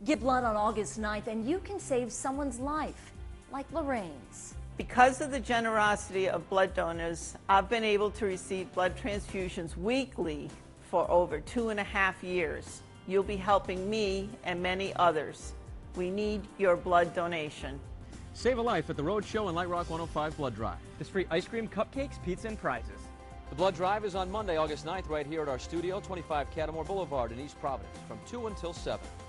Give blood on August 9th and you can save someone's life, like Lorraine's. Because of the generosity of blood donors, I've been able to receive blood transfusions weekly for over 2.5 years. You'll be helping me and many others. We need your blood donation. Save a life at the Rhode Show and Light Rock 105 Blood Drive. There's free ice cream, cupcakes, pizza, and prizes. The Blood Drive is on Monday, August 9th, right here at our studio, 25 Catamore Boulevard in East Providence, from 2 until 7.